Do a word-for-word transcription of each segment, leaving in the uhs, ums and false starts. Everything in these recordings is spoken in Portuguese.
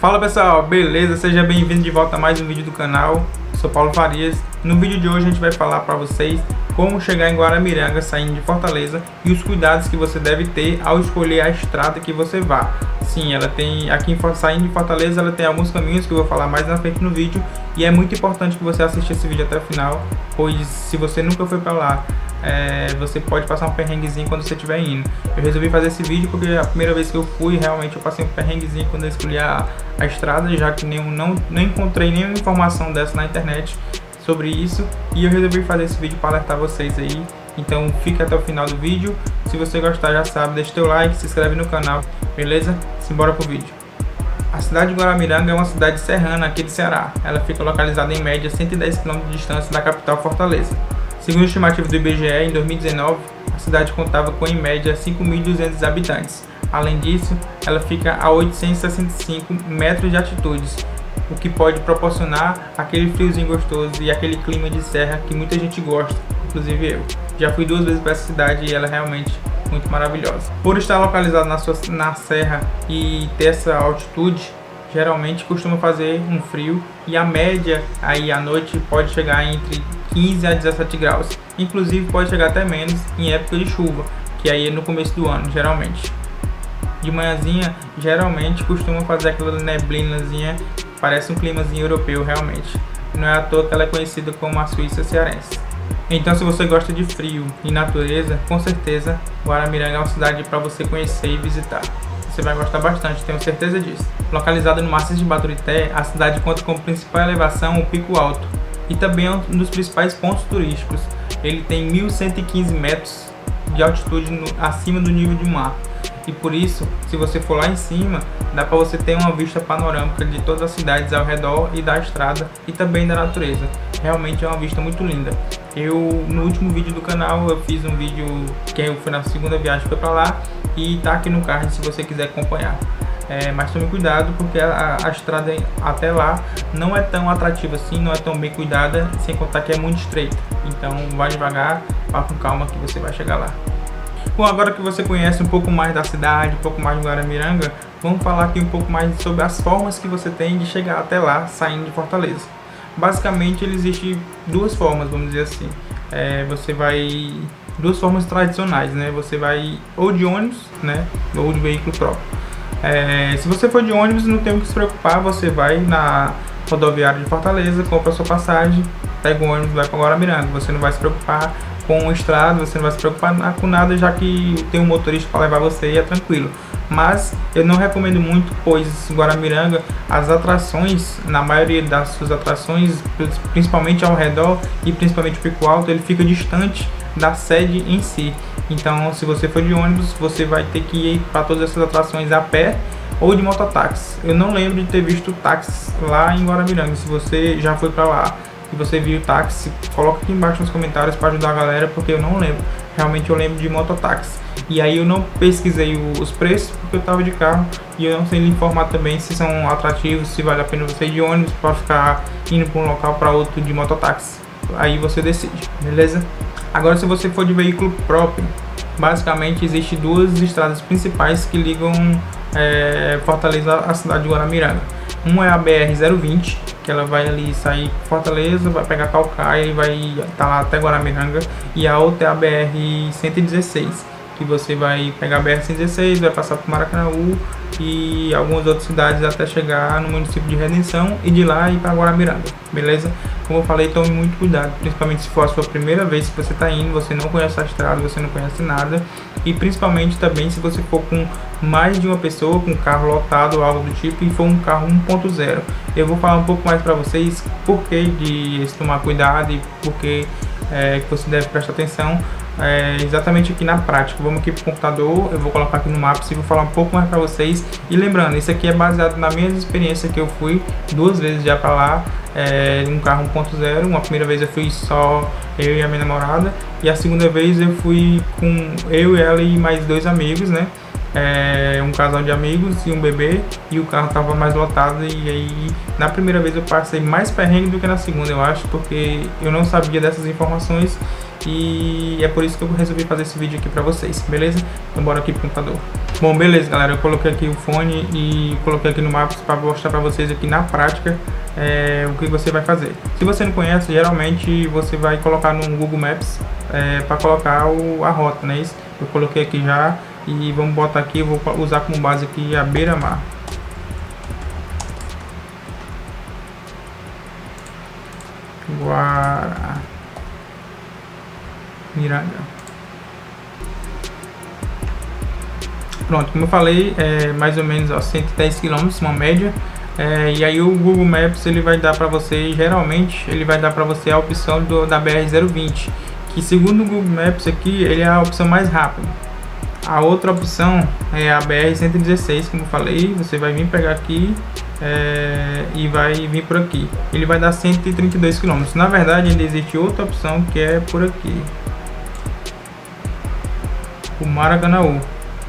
Fala pessoal, beleza? Seja bem-vindo de volta a mais um vídeo do canal. Eu sou Paulo Farias. No vídeo de hoje a gente vai falar para vocês como chegar em Guaramiranga saindo de Fortaleza e os cuidados que você deve ter ao escolher a estrada que você vá. Sim, ela tem aqui em, saindo de Fortaleza, ela tem alguns caminhos que eu vou falar mais na frente no vídeo, e é muito importante que você assista esse vídeo até o final, pois se você nunca foi para lá, É, você pode passar um perrenguezinho quando você estiver indo. Eu resolvi fazer esse vídeo porque a primeira vez que eu fui, realmente eu passei um perrenguezinho quando eu escolhi a, a estrada, já que nem, não, não encontrei nenhuma informação dessa na internet sobre isso, e eu resolvi fazer esse vídeo para alertar vocês aí. Então fique até o final do vídeo. Se você gostar, já sabe, deixa teu like, se inscreve no canal, beleza? Simbora pro vídeo. A cidade de Guaramiranga é uma cidade serrana aqui do Ceará. Ela fica localizada em média cento e dez quilômetros de distância da capital Fortaleza. Segundo a estimativa do I B G E, em dois mil e dezenove, a cidade contava com em média cinco mil e duzentos habitantes. Além disso, ela fica a oitocentos e sessenta e cinco metros de altitude, o que pode proporcionar aquele friozinho gostoso e aquele clima de serra que muita gente gosta, inclusive eu. Já fui duas vezes para essa cidade e ela é realmente muito maravilhosa. Por estar localizada na, sua, na serra e ter essa altitude, geralmente costuma fazer um frio, e a média aí à noite pode chegar entre quinze a dezessete graus, inclusive pode chegar até menos em época de chuva, que aí é no começo do ano, geralmente. De manhãzinha, geralmente costuma fazer aquela neblinazinha, parece um climazinho europeu realmente. Não é à toa que ela é conhecida como a Suíça cearense. Então, se você gosta de frio e natureza, com certeza Guaramiranga é uma cidade para você conhecer e visitar. Você vai gostar bastante, tenho certeza disso. Localizada no maciço de Baturité, a cidade conta como principal elevação o Pico Alto, e também é um dos principais pontos turísticos. Ele tem mil cento e quinze metros de altitude no, acima do nível do mar, e por isso, se você for lá em cima, dá para você ter uma vista panorâmica de todas as cidades ao redor e da estrada e também da natureza. Realmente é uma vista muito linda. Eu, no último vídeo do canal, eu fiz um vídeo que eu fui na segunda viagem para lá, e tá aqui no card se você quiser acompanhar. É, mas tome cuidado, porque a, a estrada até lá não é tão atrativa assim, não é tão bem cuidada, sem contar que é muito estreita. Então vai devagar, vá com calma que você vai chegar lá. Bom, agora que você conhece um pouco mais da cidade, um pouco mais de Guaramiranga, vamos falar aqui um pouco mais sobre as formas que você tem de chegar até lá saindo de Fortaleza. Basicamente, ele existe duas formas, vamos dizer assim. É, você vai... duas formas tradicionais, né? Você vai ou de ônibus, né? Ou de veículo próprio. É, se você for de ônibus, não tem o que se preocupar. Você vai na rodoviária de Fortaleza, compra a sua passagem, pega o ônibus e vai para Guaramiranga. Você não vai se preocupar com o estrada, você não vai se preocupar com nada, já que tem um motorista para levar você e é tranquilo. Mas eu não recomendo muito, pois Guaramiranga, as atrações, na maioria das suas atrações, principalmente ao redor e principalmente o Pico Alto, ele fica distante da sede em si. Então, se você for de ônibus, você vai ter que ir para todas essas atrações a pé ou de mototáxi. Eu não lembro de ter visto táxi lá em Guaramiranga. Se você já foi para lá e você viu táxi, coloca aqui embaixo nos comentários para ajudar a galera, porque eu não lembro. Realmente eu lembro de mototáxi. E aí eu não pesquisei os preços porque eu estava de carro, e eu não sei lhe informar também se são atrativos, se vale a pena você ir de ônibus para ficar indo para um local para outro de mototáxi. Aí você decide, beleza? Agora, se você for de veículo próprio, basicamente existe duas estradas principais que ligam é, Fortaleza à cidade de Guaramiranga. Uma é a B R zero vinte, que ela vai ali sair Fortaleza, vai pegar Calcaia e vai estar tá lá até Guaramiranga. E a outra é a B R cento e dezesseis, que você vai pegar a B R cento e dezesseis, vai passar por Maracanaú e algumas outras cidades até chegar no município de Redenção, e de lá ir para Guaramiranga, beleza? Como eu falei, tome muito cuidado, principalmente se for a sua primeira vez que você está indo, você não conhece a estrada, você não conhece nada, e principalmente também se você for com mais de uma pessoa, com um carro lotado ou algo do tipo, e for um carro um ponto zero. Eu vou falar um pouco mais para vocês por que de se tomar cuidado e por que é, que você deve prestar atenção. É, exatamente aqui na prática. Vamos aqui para o computador, eu vou colocar aqui no Maps e vou falar um pouco mais para vocês. E lembrando, isso aqui é baseado na minha experiência, que eu fui duas vezes já para lá, é, um carro um ponto zero. Uma primeira vez eu fui só eu e a minha namorada, e a segunda vez eu fui com eu, ela e mais dois amigos, né? É, um casal de amigos e um bebê, e o carro estava mais lotado. E aí na primeira vez eu passei mais perrengue do que na segunda, eu acho, porque eu não sabia dessas informações. e é por isso que eu resolvi fazer esse vídeo aqui pra vocês, beleza? Então bora aqui pro computador. Bom, beleza, galera, eu coloquei aqui o fone e coloquei aqui no Maps para mostrar pra vocês aqui na prática é, o que você vai fazer. Se você não conhece, geralmente você vai colocar no Google Maps é, para colocar o, a rota, né? Isso eu coloquei aqui já e vamos botar aqui, eu vou usar como base aqui a Beira-Mar. Guaramiranga. Pronto, como eu falei, é mais ou menos ó, cento e dez quilômetros, uma média. É, e aí o Google Maps ele vai dar para você, geralmente ele vai dar para você a opção do, da B R zero vinte, que segundo o Google Maps aqui, ele é a opção mais rápida. A outra opção é a B R cento e dezesseis, como eu falei, você vai vir pegar aqui é, e vai vir por aqui. Ele vai dar cento e trinta e dois quilômetros. Na verdade, ainda existe outra opção que é por aqui, o Maracanaú.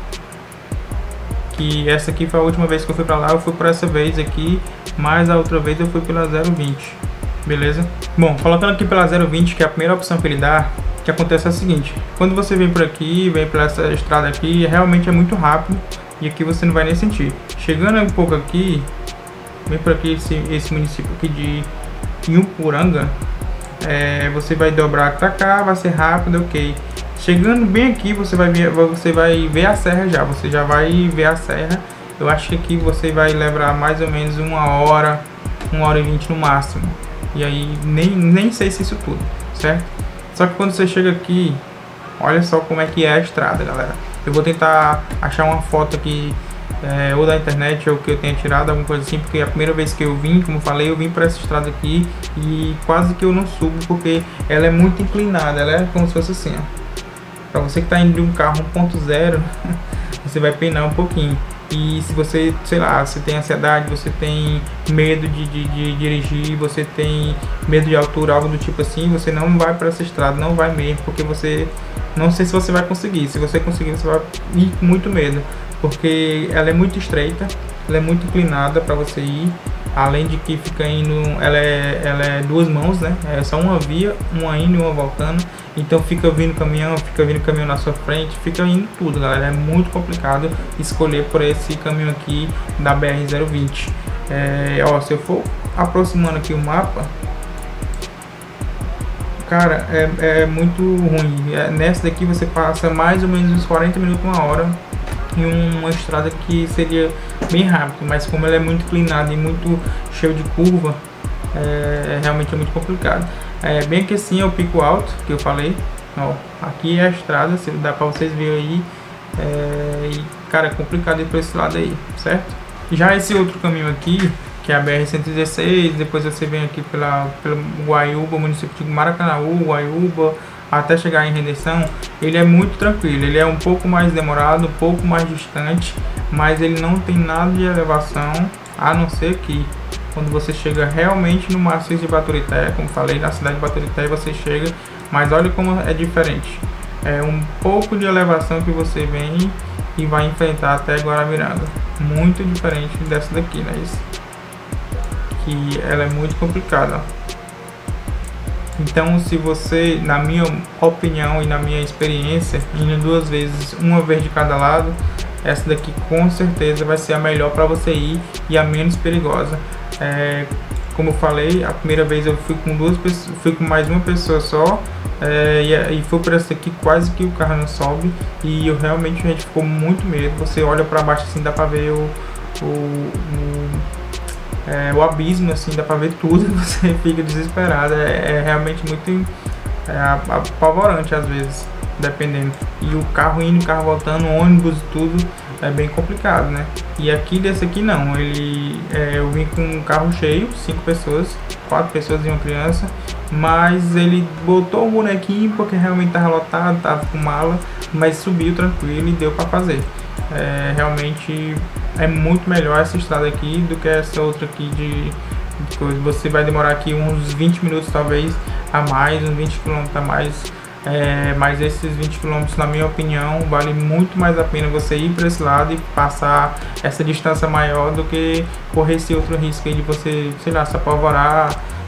Que essa aqui foi a última vez que eu fui pra lá, eu fui por essa vez aqui, mas a outra vez eu fui pela zero vinte, beleza? Bom, colocando aqui pela zero vinte, que é a primeira opção que ele dá, o que acontece é o seguinte: quando você vem por aqui, vem por essa estrada aqui, realmente é muito rápido e aqui você não vai nem sentir. Chegando um pouco aqui, vem por aqui esse, esse município aqui de Inhupuranga, é, você vai dobrar pra cá, vai ser rápido, ok. Chegando bem aqui, você vai ver, você vai ver a serra já, você já vai ver a serra. Eu acho que aqui você vai levar mais ou menos uma hora, uma hora e vinte no máximo. E aí, nem, nem sei se isso tudo, certo? Só que quando você chega aqui, olha só como é que é a estrada, galera. Eu vou tentar achar uma foto aqui, é, ou da internet, ou que eu tenha tirado, alguma coisa assim, porque a primeira vez que eu vim, como eu falei, eu vim para essa estrada aqui e quase que eu não subo, porque ela é muito inclinada, ela é como se fosse assim, ó. Para você que está indo de um carro um ponto zero, você vai penar um pouquinho. E se você, sei lá, você tem ansiedade, você tem medo de, de, de dirigir, você tem medo de altura, algo do tipo assim, você não vai para essa estrada, não vai mesmo, porque você, não sei se você vai conseguir. Se você conseguir, você vai ir com muito medo, porque ela é muito estreita, ela é muito inclinada para você ir. Além de que fica indo, ela é, ela é duas mãos, né? É só uma via, uma indo e uma voltando. Então fica vindo caminhão, fica vindo caminhão na sua frente, fica indo tudo, galera. É muito complicado escolher por esse caminho aqui da B R zero vinte. É, ó, se eu for aproximando aqui o mapa, cara, é, é muito ruim. É, nessa daqui você passa mais ou menos uns quarenta minutos, uma hora, em uma estrada que seria bem rápido, mas como ela é muito inclinada e muito cheio de curva, é, realmente é muito complicado. É, bem que assim é o pico alto que eu falei, ó, aqui é a estrada, se dá para vocês verem aí, é, e cara, é complicado ir para esse lado aí, certo? Já esse outro caminho aqui, que é a B R cento e dezesseis, depois você vem aqui pela, pela Guaiúba, município de Maracanaú, Guaiúba, até chegar em Redenção, ele é muito tranquilo. Ele é um pouco mais demorado, um pouco mais distante, mas ele não tem nada de elevação, a não ser que quando você chega realmente no maciço de Baturité, como falei, na cidade de Baturité você chega, mas olha como é diferente. É um pouco de elevação que você vem e vai enfrentar até Guaramiranga, muito diferente dessa daqui, né? Isso, que ela é muito complicada. Então, se você, na minha opinião e na minha experiência, indo duas vezes, uma vez de cada lado, essa daqui com certeza vai ser a melhor para você ir e a menos perigosa. É, como eu falei, a primeira vez eu fui com duas pessoas, fui com mais uma pessoa só, é, e, e foi por essa daqui quase que o carro não sobe, e eu realmente a gente ficou muito medo. Você olha para baixo assim, dá para ver o, o, o É, o abismo, assim, dá pra ver tudo e você fica desesperado. É, é realmente muito é, apavorante às vezes, dependendo. E o carro indo, o carro voltando, ônibus e tudo, é bem complicado, né? E aqui desse aqui não, ele, é, eu vim com um carro cheio, cinco pessoas, quatro pessoas e uma criança, mas ele botou um bonequinho porque realmente tava lotado, tava com mala, mas subiu tranquilo e deu pra fazer. É, realmente é muito melhor essa estrada aqui do que essa outra aqui de, de coisa. Você vai demorar aqui uns vinte minutos talvez a mais, uns vinte quilômetros a mais, é, mas esses vinte quilômetros, na minha opinião, vale muito mais a pena você ir para esse lado e passar essa distância maior do que correr esse outro risco aí de você, sei lá, se apavorar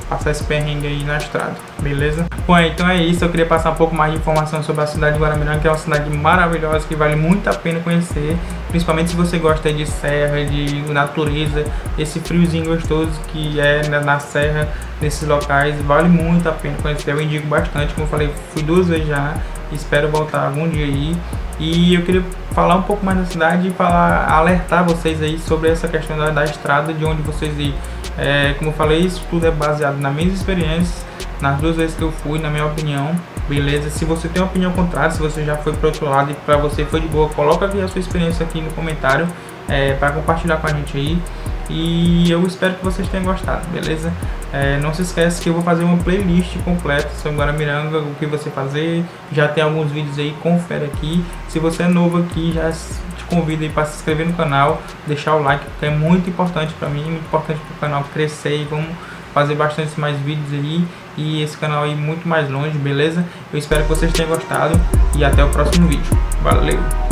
passar esse perrengue aí na estrada, beleza? Bom, então é isso, eu queria passar um pouco mais de informação sobre a cidade de Guaramiranga, que é uma cidade maravilhosa, que vale muito a pena conhecer, principalmente se você gosta de serra, de natureza, esse friozinho gostoso que é na serra, nesses locais, vale muito a pena conhecer, eu indico bastante, como eu falei, fui duas vezes já, espero voltar algum dia aí. E eu queria falar um pouco mais da cidade e falar, alertar vocês aí sobre essa questão da, da estrada, de onde vocês ir. É, como eu falei, isso tudo é baseado nas minhas experiências, nas duas vezes que eu fui, na minha opinião, beleza? Se você tem uma opinião contrária, se você já foi pro outro lado e pra você foi de boa, coloca aqui a sua experiência aqui no comentário, é, para compartilhar com a gente aí. E eu espero que vocês tenham gostado, beleza? É, não se esquece que eu vou fazer uma playlist completa sobre Guaramiranga, o que você fazer. Já tem alguns vídeos aí, confere aqui. Se você é novo aqui, já te convido aí para se inscrever no canal, deixar o like, porque é muito importante para mim, muito importante para o canal crescer e vamos fazer bastante mais vídeos aí e esse canal aí muito mais longe, beleza? Eu espero que vocês tenham gostado e até o próximo vídeo. Valeu!